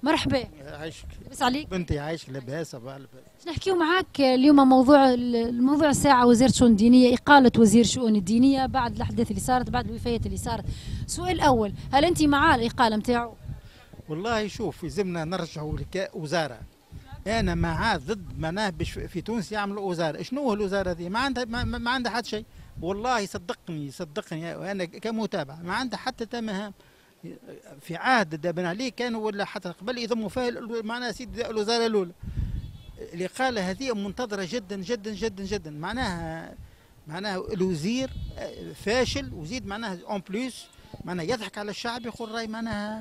مرحبا. عايشك لاباس عليك؟ بنتي عايشك لاباس لاباس. نحكيو معاك اليوم الموضوع الساعة وزارة الشؤون الدينية، إقالة وزير الشؤون الدينية بعد الأحداث اللي صارت، بعد الوفيات اللي صارت. سؤال الأول، هل أنت مع الإقالة نتاعو؟ والله شوف يلزمنا نرجعوا وزاره. انا معاه ضد معناه باش في تونس يعملوا وزاره. شنو هو الوزاره هذه؟ ما عندها حتى شيء. والله صدقني وانا كمتابع ما عندها حتى تمام. في عهد بن علي كانوا ولا حتى قبل يضموا فيها معناها سيد الوزاره الاولى. الإقالة هذه منتظرة جدا جدا جدا جدا. معناها الوزير فاشل، وزيد معناها اون بليس معناها يضحك على الشعب، يقول راي معناها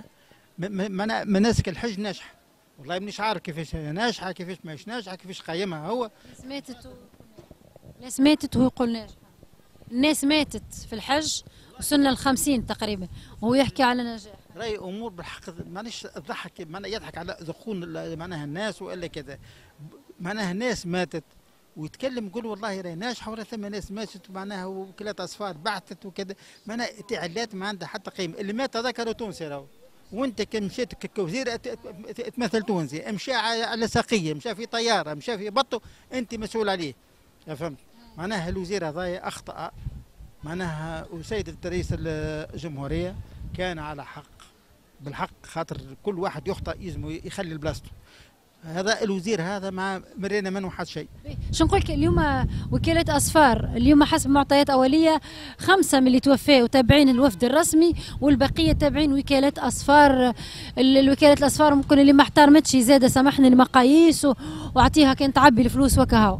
مناسك الحج ناجحة. والله مانيش عارف كيفاش ناجحة، كيفاش ماهيش ناجحة، كيفاش قيمها هو. الناس ماتت وهو يقول ناجحة. الناس ماتت في الحج وصلنا ل50 تقريبا وهو يحكي على نجاح. راي امور بالحق مانيش ضحك، معناها يضحك على ذقون معناها الناس والا كذا. معناها الناس ماتت ويتكلم يقول والله راهي ناجحه، ولا ثم ناس ماتت معناها وكالات اصفار بعثت وكذا. معناها تعلات ما عندها حتى قيمه. اللي مات هذاك راه تونسي راهو، وانت كان مشيت كوزير تمثل تونسي، مشى على ساقيه، مشى في طياره، مشى في بطو، انت مسؤول عليه. فهمت؟ معناها الوزير هذا اخطا. معناها وسيد رئيس الجمهوريه كان على حق بالحق، خاطر كل واحد يخطئ يلزمه يخلي بلاصته. هذا الوزير هذا ما مرينا منه حد شيء. شو نقول لك اليوم وكالة أصفار اليوم حسب معطيات أولية 5 من اللي توفوا وتابعين الوفد الرسمي، والبقية تابعين وكالة أصفار. الوكالة الأصفار ممكن اللي ما احترمتش زاد سامحني المقاييس وأعطيها كان تعبي الفلوس وكهو.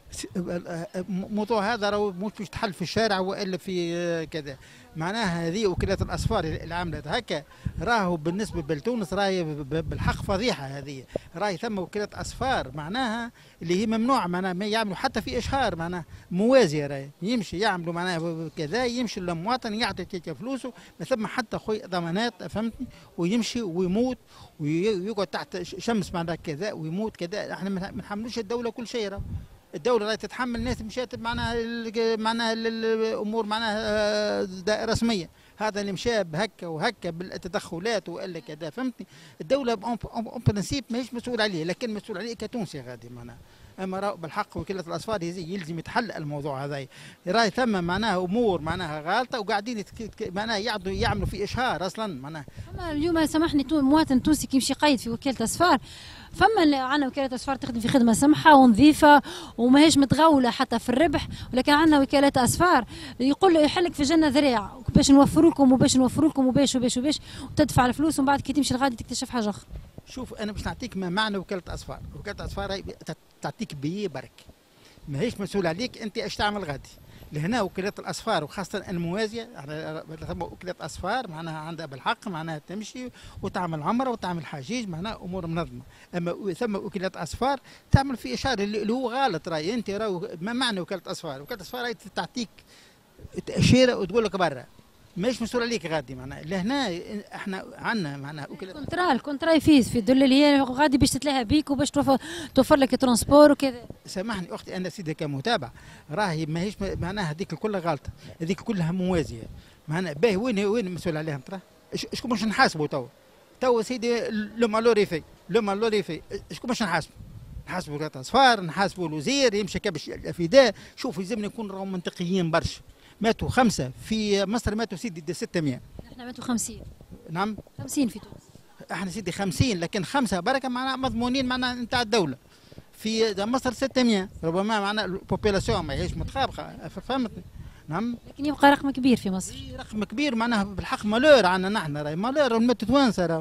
الموضوع هذا راهو مش تحل في الشارع والا في كذا. معناها هذه وكالة الأصفار اللي عملت هكا راهو بالنسبة لتونس راهي بالحق فضيحة. هذه راهي ثم وكالة أصفار معناها اللي هي ممنوع، معناها ما يعملوا حتى في إشهار معناها موازية. راهي يمشي يعملوا معناها كذا، يمشي للمواطن يعطي تلك فلوسه، ما ثم حتى خوي ضمانات. فهمتني؟ ويمشي ويموت ويقعد تحت شمس معناها كذا ويموت كذا. احنا ما نحملوش الدولة كل شيء. راهو الدولة راهي تتحمل ناس مشات معناها الأمور معناها رسمية. هذا اللي مشى بهكا وهكا بالتدخلات والا كذا. فهمتني؟ الدولة اون برانسيب ماهيش مسؤول عليه، لكن مسؤول عليه كتونسي غادي معناها. اما راهو بالحق وكالة الأصفار يلزم يتحل الموضوع هذا. راهي ثم معناها امور معناها غالطة وقاعدين معناها يعملوا في اشهار اصلا معناها. اما اليوم سامحني مواطن تونسي كي يمشي يقيد في وكالة أصفار، فما عندنا وكالة أصفار تخدم في خدمة سمحة ونظيفة وماهيش متغولة حتى في الربح، ولكن عندنا وكالات أصفار يقول له يحلك في جنة ذراع باش نوفروا لكم وباش نوفروا لكم وباش وتدفع الفلوس ومن بعد كي تمشي الغادي تكتشف حاجة أخرى. شوف انا باش نعطيك ما معنى وكالة أصفار. وكالة أصفار تعطيك بيه برك، ماهيش مسؤول عليك انت ايش تعمل غادي. لهنا وكالات الأصفار وخاصة الموازية، وكالات أصفار معناها عندها بالحق معناها تمشي وتعمل عمرة وتعمل حجيج معناها أمور منظمة. أما ثم وكالات أصفار تعمل في إشارة اللي هو غلط. راي أنت راهو ما معنى وكالة أصفار؟ وكالة أصفار راهي تعطيك تأشيرة وتقول لك برا، ماهيش مسؤول عليك غادي. معناها لهنا احنا عندنا معناها الكونترا يفيز في الدولة اللي هي غادي باش تتلاها بيك وباش توفر لك ترونسبور وكذا. سامحني اختي انا سيدي كمتابع راهي ماهيش معناها هذيك كلها غلطه، هذيك كلها موازيه. معناها باهي وين المسؤول عليهم ترى؟ شكون باش نحاسبوا تو سيدي لو مالوري في شكون باش نحاسبوا وكالة أصفار، نحاسبوا الوزير يمشي كبش الفداء. شوف يلزمنا نكون راهم منطقيين برشا. ماتوا 5 في مصر، ماتوا سيدي 600. احنا ماتوا 50. نعم 50 في تونس. احنا سيدي 50، لكن 5 بركه معناها مضمونين معناها نتاع الدوله. في مصر 600 ربما معناها البوبيلاسيون ماهيش متطابقه. فهمتني؟ نعم. لكن يبقى رقم كبير في مصر. رقم كبير معناها بالحق مالور عندنا نحن. راهي مالور ماتوا توانسه راهو.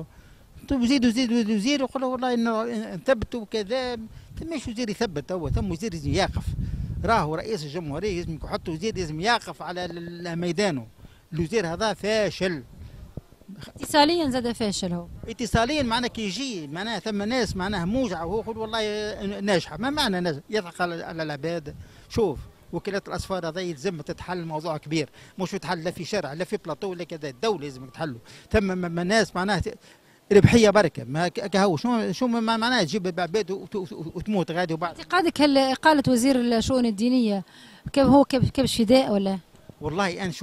زيدوا يقولوا والله نثبتوا كذا. مش وزير يثبت، هو ثم وزير لازم يقف. راهو رئيس الجمهوريه لازم يحط وزير لازم يقف على ميدانه. الوزير هذا فاشل اتصاليا زاد فاشل. هو اتصاليا معناها كي يجي معناها ثم ناس معناها موجعه وهو يقول والله ناجحه. ما معنى ناجح؟ يضحك على العباد. شوف وكالات الأصفار هذا يلزم تتحل موضوع كبير، مش يتحل لا في شارع لا في بلاطو لا كذا. الدوله لازم تحله. ثم ناس معناها ربحيه بركه ما كهو شو معناها تجيب عباد وتموت غادي. وبعد اعتقادك هل اقاله وزير الشؤون الدينيه هو كبش فداء ولا؟ والله انا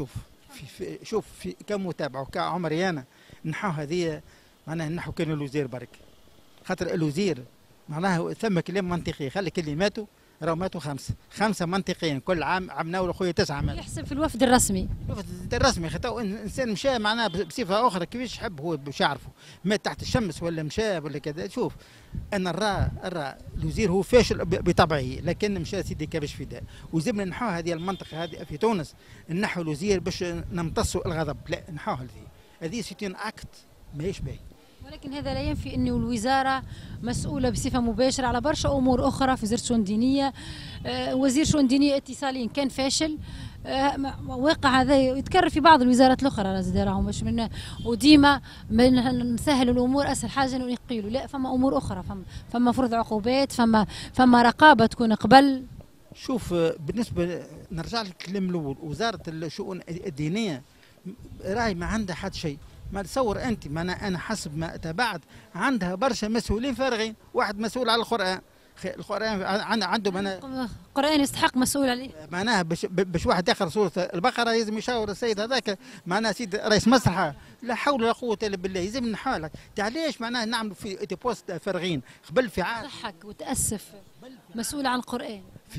شوف في كمتابع وكعمري انا نحو هذه معناها نحو كان الوزير برك. خاطر الوزير معناها ثم كلام منطقي، خلي اللي ماتوا راهو ماتوا خمسه منطقيين، كل عام عملنا خويا 9 مات. يحسب في الوفد الرسمي. الوفد الرسمي خاطر انسان مشى معناها بصفه اخرى كيفاش يحب هو باش يعرفه، مات تحت الشمس ولا مشى ولا كذا. شوف انا نرى الوزير هو فاشل بطبعه، لكن مشى سيدي كبش فداء، وزبنا نحو هذه المنطقه هذه في تونس، نحو الوزير باش نمتصوا الغضب، لا نحوها هذه سيتين اكت ماهيش باهي. ولكن هذا لا ينفي أن الوزارة مسؤولة بصفة مباشرة على برشا أمور أخرى في وزارة الشؤون الدينية. وزير الشؤون الدينية اتصاليا كان فاشل. واقع هذا يتكرر في بعض الوزارات الأخرى راهم باش وديما نسهل الأمور، أسهل حاجة نقيلوا لا، فما أمور أخرى، فما فرض عقوبات، فما رقابة تكون قبل. شوف بالنسبة نرجع للكلام الأول، وزارة الشؤون الدينية راهي ما عندها حد شيء. ما تصور انت، ما انا حسب ما تابعت عندها برشا مسؤولين فارغين. واحد مسؤول على القران، القران عنده معناها القران يستحق مسؤول عليه، معناها باش واحد يقرا سوره البقره لازم يشاور السيد هذاك معناها سيد رئيس مسرحه، لا حول ولا قوه الا بالله. يلزم نحالك علاش معناها نعملوا في بوست فارغين. قبل في عهد ضحك وتاسف مسؤول عن القران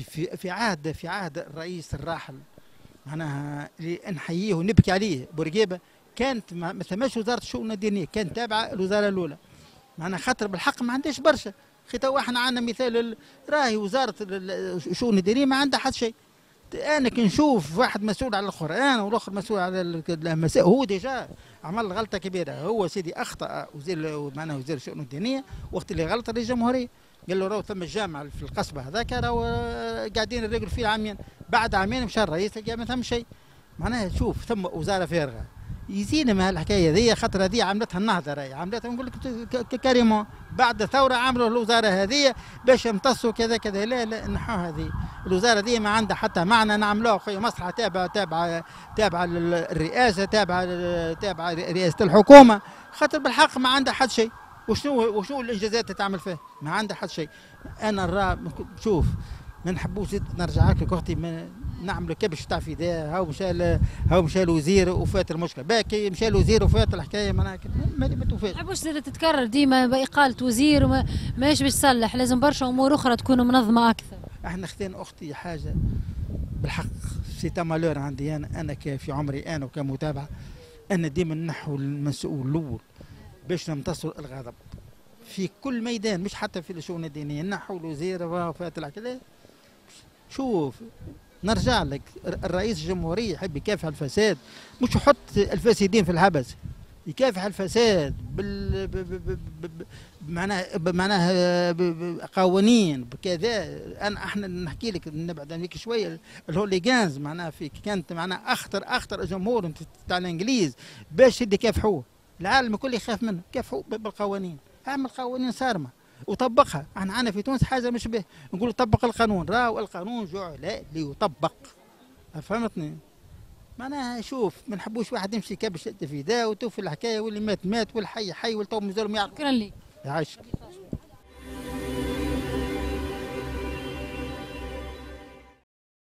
في عهد الرئيس الراحل معناها اللي نحييه ونبكي عليه بورقيبه، كانت ما ثماش وزاره الشؤون الدينيه، كانت تابعه الوزاره الاولى معنا، خاطر بالحق ما عندهاش برشا. تو احنا عندنا مثال راهي وزاره الشؤون الدينيه ما عندها حد شيء. انا كي نشوف واحد مسؤول على القران والاخر مسؤول على المسائل، هو ديجا عمل غلطه كبيره. هو سيدي اخطا معناها وزير الشؤون الدينيه وقت اللي غلط للجمهوريه، قال له راهو ثم الجامعه في القصبه هذاك راهو قاعدين نريقلوا فيه عامين، بعد عامين مشى الرئيس لقى ما ثم شيء. معناها شوف ثم وزاره فارغه. يزينا ما الحكايه ذي، خاطر هذه عملتها النهضه، راهي عملتها نقول لك كريمون بعد الثوره عملوا الوزاره هذه باش يمتصوا كذا كذا. لا نحو هذه الوزاره ذي ما عندها حتى معنى. نعملوها خويا مصلحه تابعه الرئاسه، تابعه رئاسه الحكومه، خاطر بالحق ما عندها حد شيء. وشنو الانجازات اللي تعمل فيه؟ ما عندها حد شيء. انا نرى شوف ما نحبوش نرجع لك اختي نعملوا كبش تاع فداء. هاو مشى الوزير وفات المشكله، باكي مشى الوزير وفات الحكايه معناها ما توفاش. ما نحبوش تتكرر ديما باقاله وزير ماهيش باش تصلح، لازم برشا امور اخرى تكون منظمه اكثر. احنا اختنا اختي حاجه بالحق سي مالور عندي انا في عمري انا وكمتابعه، ان ديما نحو المسؤول الاول باش نمتصوا الغضب في كل ميدان، مش حتى في الشؤون الدينيه. نحو الوزير وفات الحكايه. شوف نرجع لك، الرئيس الجمهورية يحب يكافح الفساد، مش يحط الفاسدين في الحبس، يكافح الفساد معناها قوانين بكذا. احنا نحكي لك نبعد عنك شويه، الهوليغانز معناها كانت معناها اخطر جمهور تاع الانجليز باش يكافحوه، العالم الكل يخاف منه. كافحوه بالقوانين، اعمل قوانين صارمه وطبقها. احنا عندنا في تونس حاجه مش به، نقول طبق القانون، راهو القانون جعل ليطبق، فهمتني؟ معناها شوف ما نحبوش واحد يمشي كبش فداء وتوفي الحكايه، واللي مات والحي حي والتو مازالوا ما يعرفوا. شكرا لك. يعيشك.